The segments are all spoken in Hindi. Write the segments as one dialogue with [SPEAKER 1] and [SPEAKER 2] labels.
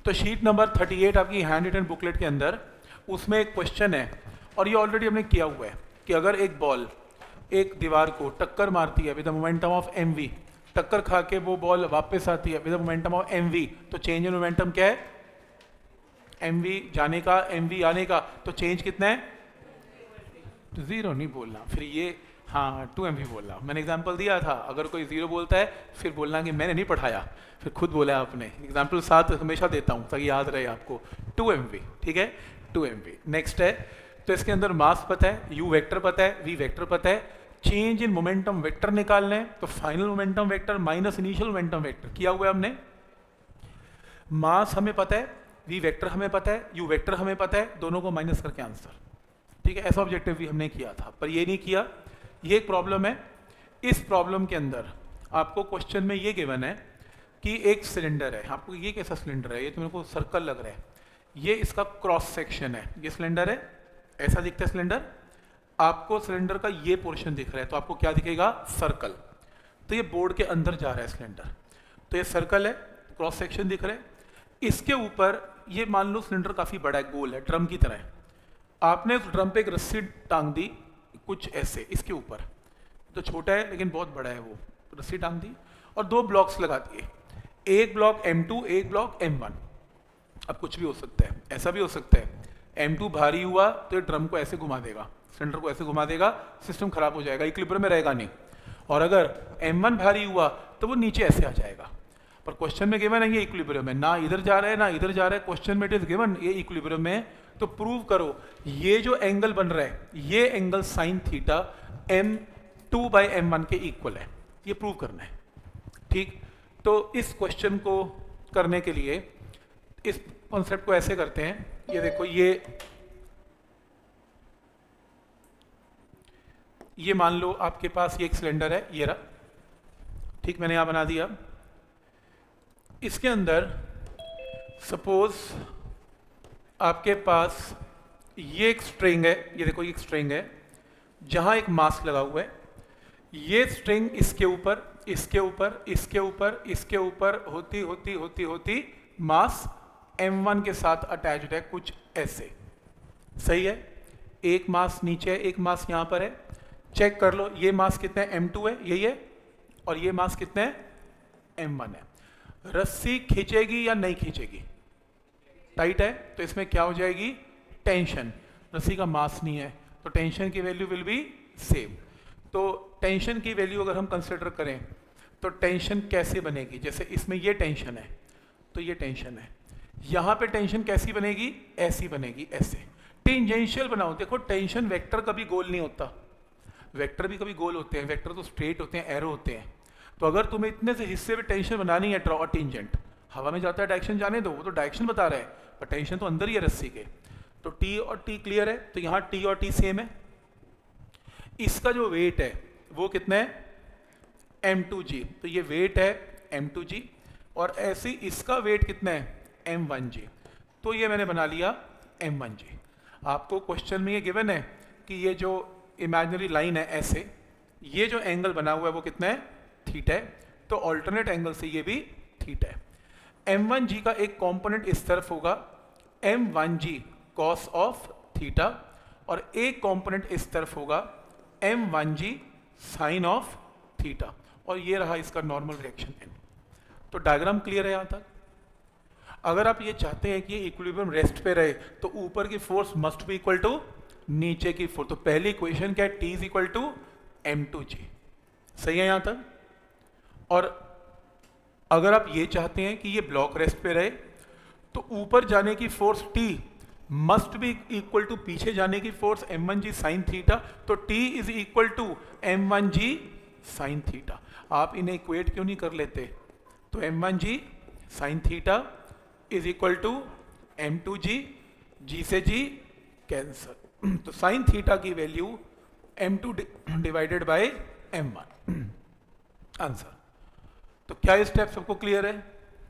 [SPEAKER 1] तो शीट नंबर 38 आपकी हैंड रिटन बुकलेट के अंदर उसमें एक क्वेश्चन है, और ये ऑलरेडी हमने किया हुआ है कि अगर एक बॉल एक दीवार को टक्कर मारती है with the momentum of mv, टक्कर खा के वो बॉल वापस आती है with the momentum of mv, तो चेंज इन मोमेंटम क्या है? mv जाने का mv आने का, तो चेंज कितना है? तो जीरो नहीं बोलना, फिर ये हाँ 2mv बोलना। मैंने एग्जांपल दिया था, अगर कोई जीरो बोलता है फिर बोलना कि मैंने नहीं पढ़ाया, फिर खुद बोला आपने। एग्जांपल साथ हमेशा देता हूँ ताकि याद रहे आपको। 2mv, ठीक है, 2mv। नेक्स्ट है, तो इसके अंदर मास पता है, u वेक्टर पता है, v वेक्टर पता है, चेंज इन मोमेंटम वेक्टर निकालना है, तो final momentum vector minus initial momentum vector किया हुआ है हमने। मास हमें पता है, v वेक्टर हमें पता है, u वेक्टर हमें पता है, दोनों को माइनस करके आंसर, ठीक है। ऐसा ऑब्जेक्टिव भी हमने किया था, पर ये नहीं किया। ये एक प्रॉब्लम है। इस प्रॉब्लम के अंदर आपको क्वेश्चन में ये गिवन है कि एक सिलेंडर है, आपको ये कैसा सिलेंडर है? ये तो मेरे को सर्कल लग रहा है, ये इसका क्रॉस सेक्शन है, ये सिलेंडर है, ऐसा दिखता है सिलेंडर। आपको सिलेंडर का ये पोर्शन दिख रहा है, तो आपको क्या दिखेगा? सर्कल। तो ये बोर्ड के अंदर जा रहा है सिलेंडर, तो ये सर्कल है, क्रॉस सेक्शन दिख रहा है। इसके ऊपर ये मान लो सिलेंडर काफी बड़ा है, गोल है, ड्रम की तरह है। आपने उस ड्रम पे एक रस्सी टांग दी कुछ ऐसे इसके ऊपर, तो छोटा है लेकिन बहुत बड़ा है, वो रस्सी टांग दी और दो ब्लॉक्स लगा दिए, एक ब्लॉक m2, एक ब्लॉक m1। अब कुछ भी हो सकता है, ऐसा भी हो सकता है m2 भारी हुआ तो ये ड्रम को ऐसे घुमा देगा, सिलेंडर को ऐसे घुमा देगा, सिस्टम खराब हो जाएगा, इक्विलिब्रियम में रहेगा नहीं। और अगर m1 भारी हुआ तो वो नीचे ऐसे आ जाएगा। पर क्वेश्चन में गिवन है ये इक्विलिब्रियम है, ना इधर जा रहा है ना इधर जा रहा है, क्वेश्चन में इट इज गिवन ये इक्विलिब्रियम में। तो प्रूव करो ये जो एंगल बन रहा है ये एंगल साइन थीटा m2/m1 के इक्वल है, ये प्रूव करना है, ठीक। तो इस क्वेश्चन को करने के लिए इस कॉन्सेप्ट को ऐसे करते हैं, ये देखो ये मान लो आपके पास ये एक सिलेंडर है, ये रहा, ठीक, मैंने यहां बना दिया। इसके अंदर सपोज आपके पास ये एक स्ट्रिंग है, ये देखो ये एक स्ट्रिंग है जहां एक मास लगा हुआ है। ये स्ट्रिंग इसके ऊपर इसके ऊपर इसके ऊपर इसके ऊपर होती होती होती होती मास m1 के साथ अटैच्ड है, कुछ ऐसे, सही है। एक मास नीचे है, एक मास यहां पर है, चेक कर लो ये मास कितना है? m2 है, यही है, और ये मास कितना है? m1 है। रस्सी खींचेगी या नहीं खींचेगी? टाइट है, तो इसमें क्या हो जाएगी? टेंशन। रस्सी का मास नहीं है तो टेंशन की वैल्यू विल बी सेम। तो टेंशन की वैल्यू अगर हम कंसिडर करें तो टेंशन कैसे बनेगी? जैसे इसमें ये टेंशन है तो ये टेंशन है, यहां पे टेंशन कैसी बनेगी? ऐसी बनेगी, ऐसे टेंजेंशियल बनाओ। देखो टेंशन वेक्टर कभी गोल नहीं होता, वेक्टर भी कभी गोल होते हैं, वेक्टर तो स्ट्रेट होते हैं, एरो होते हैं। तो अगर तुम्हें इतने से हिस्से में टेंशन बनानी है, ड्रॉ टेंजेंट, हवा में जाता है डायरेक्शन जाने दो, वो तो डायरेक्शन बता रहा है, पर टेंशन तो अंदर ही है रस्सी के। तो T और T क्लियर है, तो यहाँ T और T सेम है। इसका जो वेट है वो कितना है? m2g, तो ये वेट है m2g, और ऐसे इसका वेट कितना है? m1g, तो ये मैंने बना लिया m1g। आपको क्वेश्चन में ये गिवन है कि ये जो इमेजिनरी लाइन है ऐसे, ये जो एंगल बना हुआ है वो कितना है? थीटा है, तो ऑल्टरनेट एंगल से ये भी थीटा है। m1g का एक कंपोनेंट इस तरफ होगा m1g cos ऑफ थीटा, और एक कंपोनेंट इस तरफ होगा m1g साइन ऑफ थीटा, और ये रहा इसका नॉर्मल रिएक्शन n। तो डायग्राम क्लियर है यहां तक? अगर आप ये चाहते हैं कि ये इक्विलिब्रियम रेस्ट पे रहे तो ऊपर की force must be equal to नीचे की फोर्स। तो पहली इक्वेशन क्या है? T is equal to m2g, सही है यहां तक? और अगर आप ये चाहते हैं कि ये ब्लॉक रेस्ट पे रहे तो ऊपर जाने की force T must be equal to पीछे जाने की फोर्स m1g साइन थीटा, तो T is equal to m1g sine theta. आप इन्हें इक्वेट क्यों नहीं कर लेते? तो m1g sine theta is equal to m2g, g से g कैंसर, तो साइन थीटा की value m2 divided by m1 answer. तो क्या ये स्टेप सबको क्लियर है?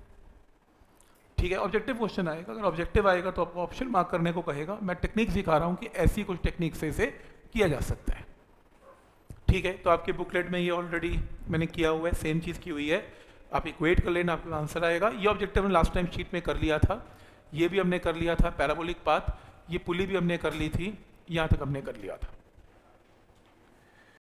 [SPEAKER 1] ठीक है, ऑब्जेक्टिव क्वेश्चन आएगा, अगर ऑब्जेक्टिव आएगा तो आपको ऑप्शन मार्क करने को कहेगा। मैं टेक्निक सिखा रहा हूं कि ऐसी कुछ टेक्निक से इसे किया जा सकता है, ठीक है। तो आपके बुकलेट में ये ऑलरेडी मैंने किया हुआ है, सेम चीज़ की हुई है। आप इक्वेट कर लेना, आपका आंसर आएगा। ये ऑब्जेक्टिव हमने लास्ट टाइम शीट में कर लिया था, ये भी हमने कर लिया था। पैराबोलिक पाथ, ये पुली भी हमने कर ली थी, यहाँ तक हमने कर लिया था।